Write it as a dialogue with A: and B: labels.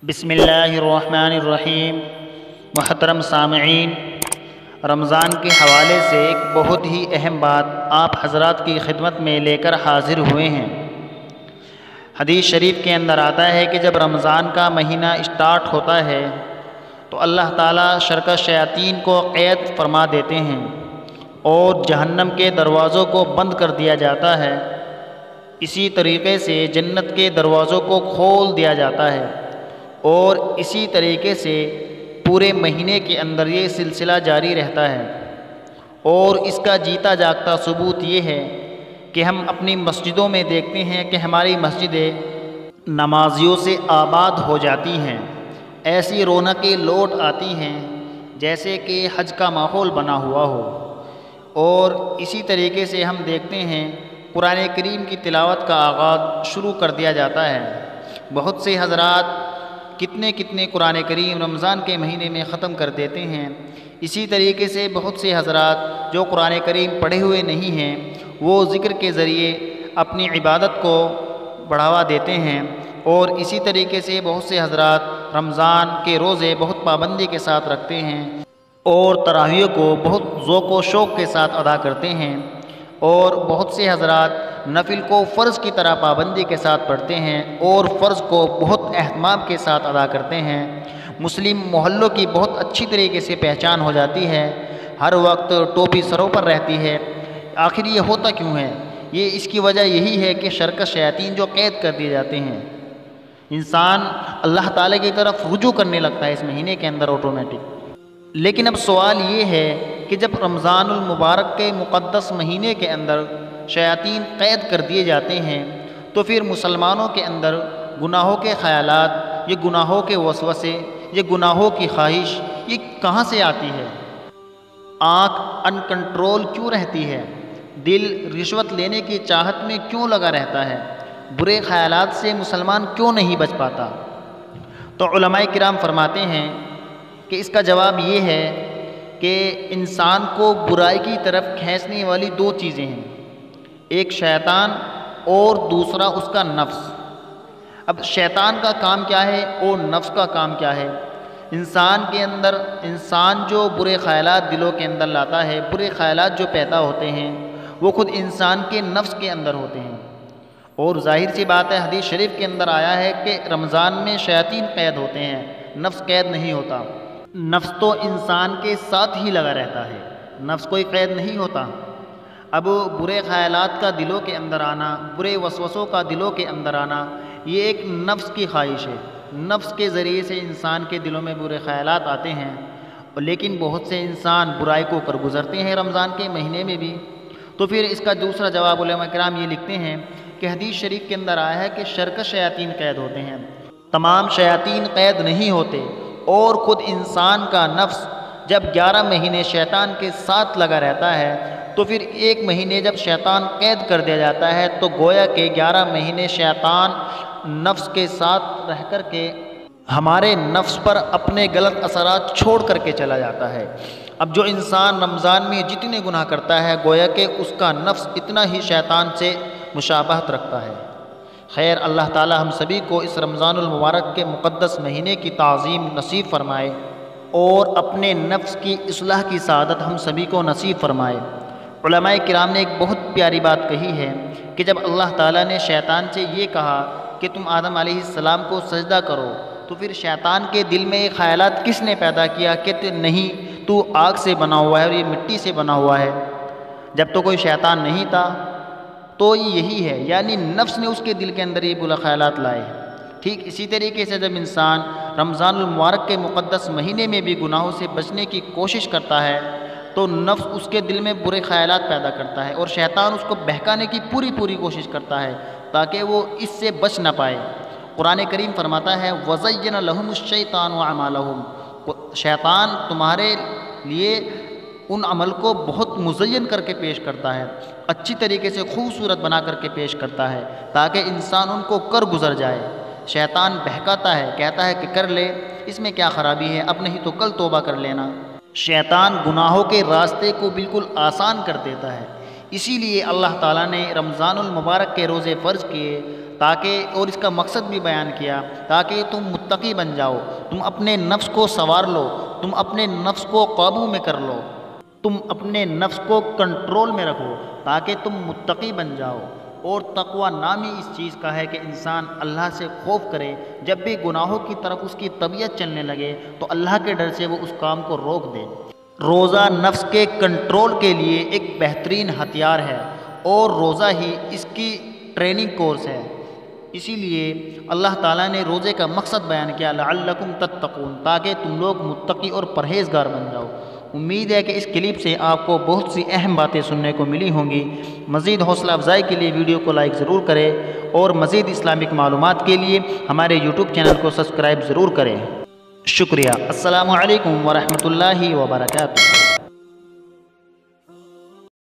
A: بسم اللہ الرحمن الرحیم۔ محترم سامعین، رمضان کے حوالے سے ایک بہت ہی اہم بات آپ حضرات کی خدمت میں لے کر حاضر ہوئے ہیں۔ حدیث شریف کے اندر آتا ہے کہ جب رمضان کا مہینہ اسٹارٹ ہوتا ہے تو اللہ تعالیٰ شرک شیاطین کو قید فرما دیتے ہیں اور جہنم کے دروازوں کو بند کر دیا جاتا ہے۔ اسی طریقے سے جنت کے دروازوں کو کھول دیا جاتا ہے اور اسی طریقے سے پورے مہینے کے اندر یہ سلسلہ جاری رہتا ہے۔ اور اس کا جیتا جاگتا ثبوت یہ ہے کہ ہم اپنی مسجدوں میں دیکھتے ہیں کہ ہماری مسجدیں نمازیوں سے آباد ہو جاتی ہیں، ایسی رونقیں لوٹ آتی ہیں جیسے کہ حج کا ماحول بنا ہوا ہو۔ اور اسی طریقے سے ہم دیکھتے ہیں قرآن کریم کی تلاوت کا آغاز شروع کر دیا جاتا ہے۔ بہت سے حضرات کتنے قرآن کریم رمضان کے مہینے میں ختم کر دیتے ہیں۔ اسی طریقے سے بہت سے حضرات جو قرآن کریم پڑھے ہوئے نہیں ہیں وہ ذکر کے ذریعے اپنی عبادت کو بڑھاوا دیتے ہیں۔ اور اسی طریقے سے بہت سے حضرات رمضان کے روزے بہت پابندی کے ساتھ رکھتے ہیں اور تراویح کو بہت ذوق و شوق کے ساتھ ادا کرتے ہیں۔ اور بہت سے حضرات نفل کو فرض کی طرح پابندی کے ساتھ پڑھتے ہیں اور فرض کو بہت اہتمام کے ساتھ ادا کرتے ہیں۔ مسلم محلوں کی بہت اچھی طریقے سے پہچان ہو جاتی ہے، ہر وقت ٹوپی سروں پر رہتی ہے۔ آخر یہ ہوتا کیوں ہے؟ یہ اس کی وجہ یہی ہے کہ شرک شیاطین جو قید کر دیے جاتے ہیں، انسان اللہ تعالیٰ کی طرف رجوع کرنے لگتا ہے اس مہینے کے اندر آٹومیٹک۔ لیکن اب سوال یہ ہے کہ جب رمضان المبارک کے مقدس مہینے کے اندر شیاطین قید کر دیے جاتے ہیں تو پھر مسلمانوں کے اندر گناہوں کے خیالات، یہ گناہوں کے وسوسے، یہ گناہوں کی خواہش یہ کہاں سے آتی ہے؟ آنکھ ان کنٹرول کیوں رہتی ہے؟ دل رشوت لینے کی چاہت میں کیوں لگا رہتا ہے؟ برے خیالات سے مسلمان کیوں نہیں بچ پاتا؟ تو علماء کرام فرماتے ہیں کہ اس کا جواب یہ ہے کہ انسان کو برائی کی طرف کھینچنے والی دو چیزیں ہیں، ایک شیطان اور دوسرا اس کا نفس۔ اب شیطان کا کام کیا ہے اور نفس کا کام کیا ہے؟ انسان جو برے خیالات دلوں کے اندر لاتا ہے، برے خیالات جو پیدا ہوتے ہیں وہ خود انسان کے نفس کے اندر ہوتے ہیں۔ اور ظاہر سی بات ہے، حدیث شریف کے اندر آیا ہے کہ رمضان میں شیاطین قید ہوتے ہیں، نفس قید نہیں ہوتا۔ نفس تو انسان کے ساتھ ہی لگا رہتا ہے، نفس کوئی قید نہیں ہوتا۔ اب برے خیالات کا دلوں کے اندر آنا، برے وسوسوں کا دلوں کے اندر آنا، یہ ایک نفس کی خواہش ہے۔ نفس کے ذریعے سے انسان کے دلوں میں برے خیالات آتے ہیں، لیکن بہت سے انسان برائی کو کر گزرتے ہیں رمضان کے مہینے میں بھی۔ تو پھر اس کا دوسرا جواب علماء کرام یہ لکھتے ہیں کہ حدیث شریف کے اندر آیا ہے کہ شرک شیاطین قید ہوتے ہیں، تمام شیاطین قید نہیں ہوتے۔ اور خود انسان کا نفس جب 11 مہینے شیطان کے ساتھ لگا رہتا ہے تو پھر ایک مہینے جب شیطان قید کر دیا جاتا ہے تو گویا کہ 11 مہینے شیطان نفس کے ساتھ رہ کر کے ہمارے نفس پر اپنے غلط اثرات چھوڑ کر کے چلا جاتا ہے۔ اب جو انسان رمضان میں جتنے گناہ کرتا ہے گویا کہ اس کا نفس اتنا ہی شیطان سے مشابہت رکھتا ہے۔ خیر، اللہ تعالی ہم سبھی کو اس رمضان المبارک کے مقدس مہینے کی تعظیم نصیب فرمائے اور اپنے نفس کی اصلاح کی سعادت ہم سبھی کو نصیب فرمائے۔ علماء کرام نے ایک بہت پیاری بات کہی ہے کہ جب اللہ تعالیٰ نے شیطان سے یہ کہا کہ تم آدم علیہ السلام کو سجدہ کرو تو پھر شیطان کے دل میں یہ خیالات کس نے پیدا کیا کہ نہیں، تو آگ سے بنا ہوا ہے اور یہ مٹی سے بنا ہوا ہے؟ جب تو کوئی شیطان نہیں تھا تو یہی ہے، یعنی نفس نے اس کے دل کے اندر یہ برے خیالات لائے۔ ٹھیک اسی طریقے سے جب انسان رمضان المبارک کے مقدس مہینے میں بھی گناہوں سے بچنے کی کوشش کرتا ہے تو نفس اس کے دل میں برے خیالات پیدا کرتا ہے اور شیطان اس کو بہکانے کی پوری کوشش کرتا ہے تاکہ وہ اس سے بچ نہ پائے۔ قرآن کریم فرماتا ہے وَزَيَّنَ لَهُمُ الشَّيْطَانُ أَعْمَالَهُمْ، شیطان تمہارے لیے ان عمل کو بہت مزین کر کے پیش کرتا ہے، اچھی طریقے سے خوبصورت بنا کر کے پیش کرتا ہے تاکہ انسان ان کو کر گزر جائے۔ شیطان بہکاتا ہے، کہتا ہے کہ کر لے، اس میں کیا خرابی ہے، اب نہیں تو کل توبہ کر لینا۔ شیطان گناہوں کے راستے کو بالکل آسان کر دیتا ہے۔ اسی لیے اللہ تعالیٰ نے رمضان المبارک کے روزے فرض کیے تاکہ اور اس کا مقصد بھی بیان کیا تاکہ تم متقی بن جاؤ، تم اپنے نفس کو سنوار لو، تم اپنے نفس کو قابو میں کر لو، تم اپنے نفس کو کنٹرول میں رکھو تاکہ تم متقی بن جاؤ۔ اور تقوی نام ہی اس چیز کا ہے کہ انسان اللہ سے خوف کرے، جب بھی گناہوں کی طرف اس کی طبیعت چلنے لگے تو اللہ کے ڈر سے وہ اس کام کو روک دے۔ روزہ نفس کے کنٹرول کے لیے ایک بہترین ہتھیار ہے اور روزہ ہی اس کی ٹریننگ کورس ہے۔ اسی لیے اللہ تعالیٰ نے روزے کا مقصد بیان کیا، لعلکم تتقون، تاکہ تم لوگ متقی اور پرہیزگار بن جاؤ۔ امید ہے کہ اس کلپ سے آپ کو بہت سی اہم باتیں سننے کو ملی ہوں گی۔ مزید حوصلہ افزائی کے لیے ویڈیو کو لائک ضرور کریں اور مزید اسلامک معلومات کے لیے ہمارے یوٹیوب چینل کو سبسکرائب ضرور کریں۔ شکریہ۔ السلام علیکم ورحمۃ اللہ وبرکاتہ۔